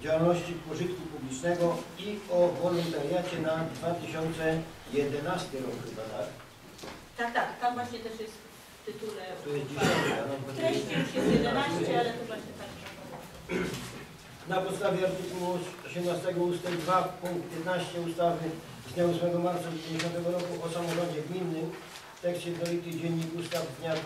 działalności pożytku publicznego i o wolontariacie na 2011 rok chyba, tak? Tak, tam właśnie też jest w tytule. To jest 10, w treści już jest 11, ale to właśnie tak. Na podstawie artykułu 18 ust. 2 punkt 15 ustawy z dnia 8 marca 1990 roku o samorządzie gminnym, tekst jednolity Dziennik Ustaw z dnia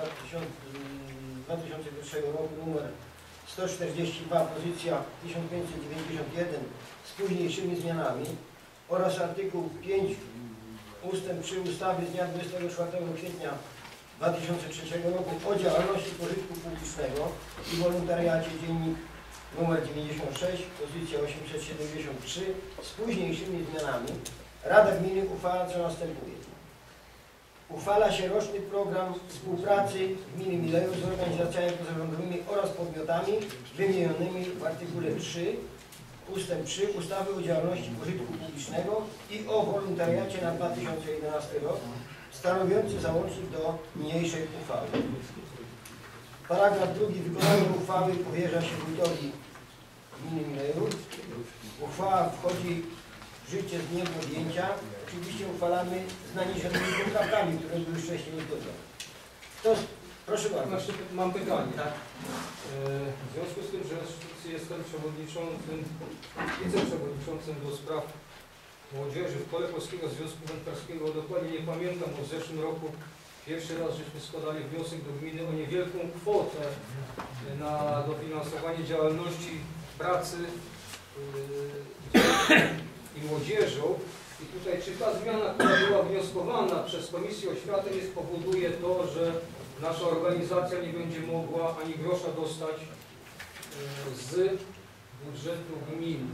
2001 roku numer 142, pozycja 1591 z późniejszymi zmianami oraz artykuł 5 ustęp 3 ustawy z dnia 24 kwietnia 2003 roku o działalności pożytku publicznego i wolontariacie, dziennik numer 96, pozycja 873 z późniejszymi zmianami. Rada Gminy uchwala, co następuje. Uchwala się roczny program współpracy Gminy Milejów z organizacjami pozarządowymi oraz podmiotami wymienionymi w artykule 3 ustęp 3 ustawy o działalności pożytku publicznego i o wolontariacie na 2011 rok, stanowiący załącznik do niniejszej uchwały. Paragraf 2. Wykonanie uchwały powierza się wójtowi Gminy Milejów. Uchwała wchodzi w życie z dniem podjęcia. Oczywiście uchwalamy z naniesionymi poprawkami, które były wcześniej uzgodnione. Proszę bardzo. Znaczy, mam pytanie. Tak? W związku z tym, że jestem wiceprzewodniczącym do spraw młodzieży w Kole Polskiego Związku Wędkarskiego, dokładnie nie pamiętam, bo w zeszłym roku pierwszy raz żeśmy składali wniosek do gminy o niewielką kwotę na dofinansowanie działalności pracy i młodzieżą. I tutaj, czy ta zmiana, która była wnioskowana przez Komisję Oświaty, nie spowoduje to, że nasza organizacja nie będzie mogła ani grosza dostać z budżetu gminy?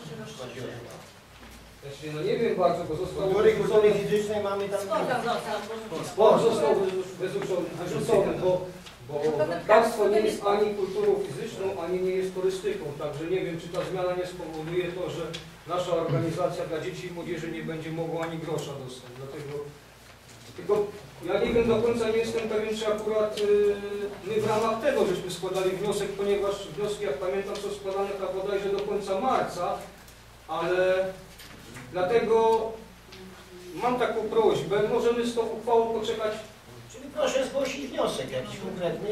Znaczy, no nie wiem bardzo, bo został... Kultury fizycznej mamy tam... Sport został wyrzucony, bo wędkarstwo nie jest ani kulturą fizyczną, ani nie jest turystyką. Także nie wiem, czy ta zmiana nie spowoduje to, że nasza organizacja dla dzieci i młodzieży nie będzie mogła ani grosza dostać. Dlatego tylko ja nie wiem do końca, nie jestem pewien, czy akurat my w ramach tego żeśmy składali wniosek, ponieważ wnioski, jak pamiętam, są składane tak bodajże do końca marca, ale dlatego mam taką prośbę, możemy z tą uchwałą poczekać. Czyli proszę zgłosić wniosek jakiś konkretny.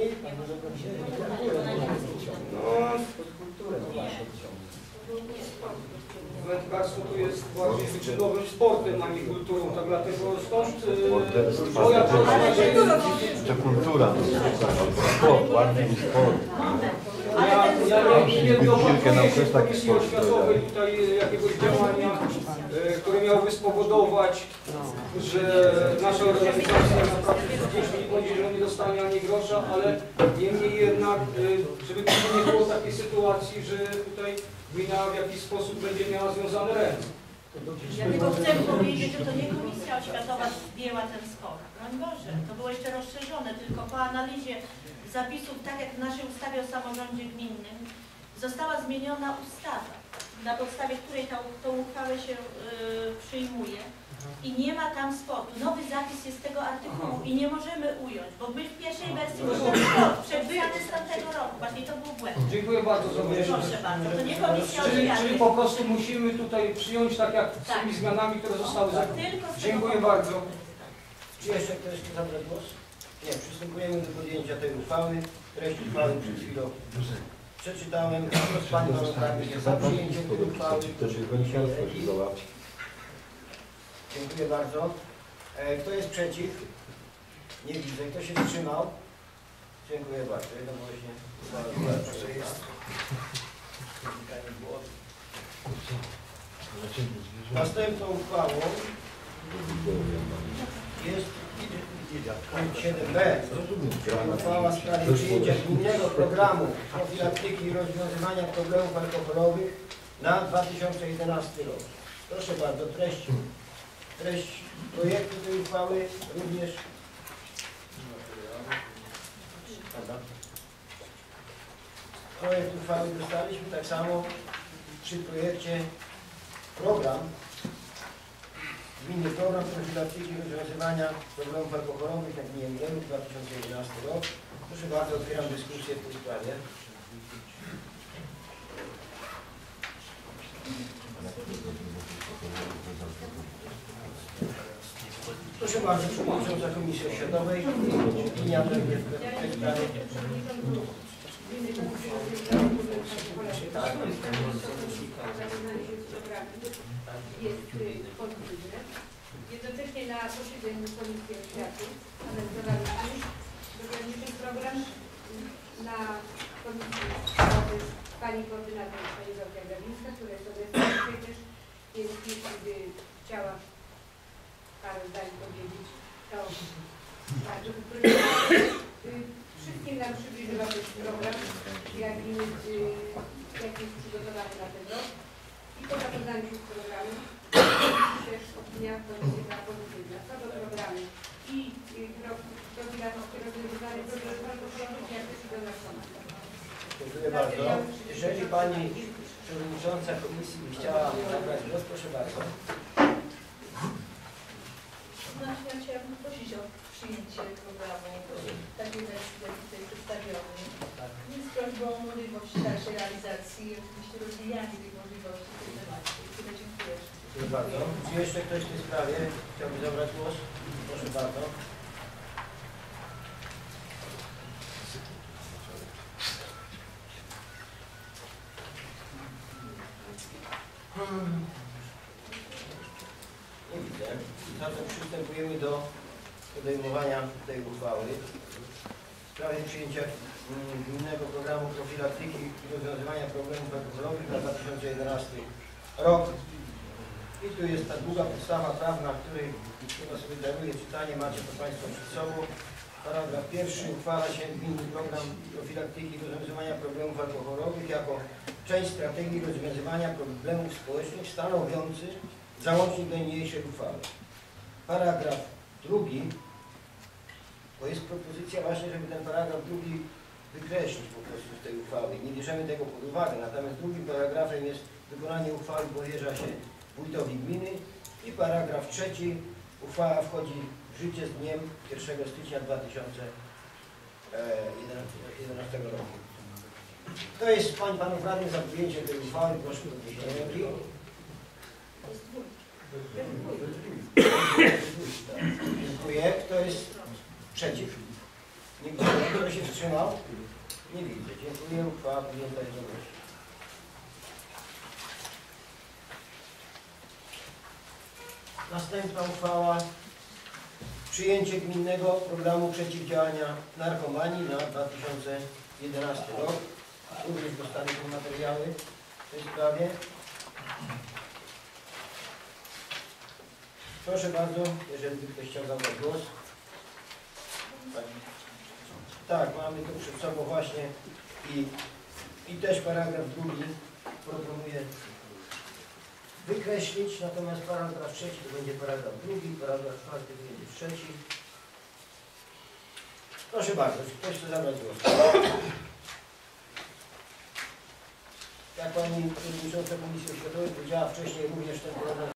Wędkarstwo tu jest bardziej wyczynowym sportem, a nie kulturą, tak dlatego stąd moja prośba... To kultura, sport, ładny sport. Ja nie domaguję się w Komisji Oświatowej tutaj jakiegoś działania, które miałoby spowodować, że nasza organizacja naprawdę z dziećmi i młodzieżą nie dostanie ani grosza, ale niemniej jednak, żeby nie było takiej sytuacji, że tutaj gmina w jakiś sposób będzie miała związane ręce. Ja tylko chcę powiedzieć, że to nie Komisja Oświatowa zdjęła ten skok. Broń Boże, to było jeszcze rozszerzone, tylko po analizie zapisów, tak jak w naszej ustawie o samorządzie gminnym, została zmieniona ustawa, na podstawie której tą uchwałę się przyjmuje i nie ma tam sportu. Nowy zapis jest tego artykułu i nie możemy ująć, bo my w pierwszej wersji mieliśmy sport przepisany z tamtego roku. Właśnie to był błęd. Dziękuję bardzo za wyjaśnienie. Proszę bardzo, to nie Komisja Oświaty. Czyli po prostu musimy tutaj przyjąć tak jak z tymi zmianami, które zostały zaproponowane. Dziękuję bardzo. Czy jeszcze ktoś chce zabrać głos? Nie, przystępujemy do podjęcia tej uchwały. Treść uchwały przed chwilą przeczytałem. Kto z Pani jest za przyjęciem tej uchwały? Dziękuję bardzo. Kto jest przeciw? Nie widzę. Kto się wstrzymał? Dziękuję bardzo. Jednogłośnie. Następną uchwałą jest punkt 7b. Uchwała w sprawie przyjęcia gminnego programu profilaktyki i rozwiązywania problemów alkoholowych na 2011 rok. Proszę bardzo, treść projektu tej uchwały również. Projekt uchwały dostaliśmy, tak samo przy projekcie program, gminny program profilaktyki i rozwiązywania problemów alkoholowych na gminie Milejów 2011 rok. Proszę bardzo, otwieram dyskusję w tej sprawie. Proszę bardzo, przewodnicząca Komisji Oświatowej. Opinia będzie w tej sprawie. Jest pozytywne. Jednocześnie na posiedzeniu Komisji Oświaty analizowaliśmy dogłębniejszy program na Komisji Oświaty pani koordynator, pani Zofia Grabińska, która jest obecna dzisiaj też, więc jeśli by chciała parę zdań powiedzieć, to bardzo wszystkim nam przybliżyła też program, jaki jest przygotowany na ten rok. I po zapoznaniu się z programem też opinia komisji była pozytywna. Co do programu i profilaktyki rozwiązywanej problemów, jak też i do narkomanów. Dziękuję bardzo. Jeżeli pani przewodnicząca komisji by chciała zabrać głos, proszę bardzo. Ja chciałabym prosić o przyjęcie programu takiej wersji, jak tutaj przedstawiony. Z prośbą o możliwość dalszej realizacji i oczywiście rozwijania tych możliwości w tym temacie. Tyle dziękuję. Dziękuję bardzo. Czy jeszcze ktoś w tej sprawie chciałby zabrać głos? Proszę bardzo. Nie widzę. Zatem przystępujemy do podejmowania tej uchwały w sprawie przyjęcia gminnego programu profilaktyki i rozwiązywania problemów alkoholowych na 2011 rok. I tu jest ta długa podstawa prawna, której chyba sobie daruję czytanie, macie to Państwo przed sobą. Paragraf pierwszy. Uchwala się gminny program profilaktyki i rozwiązywania problemów alkoholowych jako część strategii rozwiązywania problemów społecznych stanowiący załącznik do niniejszej uchwały. Paragraf drugi, bo jest propozycja właśnie, żeby ten paragraf drugi wykreślić po prostu z tej uchwały. Nie bierzemy tego pod uwagę, natomiast drugim paragrafem jest wykonanie uchwały powierza się wójtowi gminy i paragraf trzeci, uchwała wchodzi w życie z dniem 1 stycznia 2011 roku. To jest pań, panów radnych za przyjęcie tej uchwały. Proszę o podniesienie ręki. Dziękuję. Kto jest przeciw? Nie widzę. Kto się wstrzymał? Nie widzę. Dziękuję. Uchwała podjęta jednogłośnie. Następna uchwała. Przyjęcie gminnego programu przeciwdziałania narkomanii na 2011 rok. Również dostaliśmy materiały w tej sprawie. Proszę bardzo, jeżeli by ktoś chciał zabrać głos. Tak, mamy tu przed sobą właśnie i też paragraf drugi proponuję wykreślić, natomiast paragraf trzeci to będzie paragraf drugi, paragraf czwarty to będzie trzeci. Proszę bardzo, czy ktoś chce zabrać głos? Jak Pani Przewodnicząca Komisji Oświatowej powiedziała wcześniej, również ten program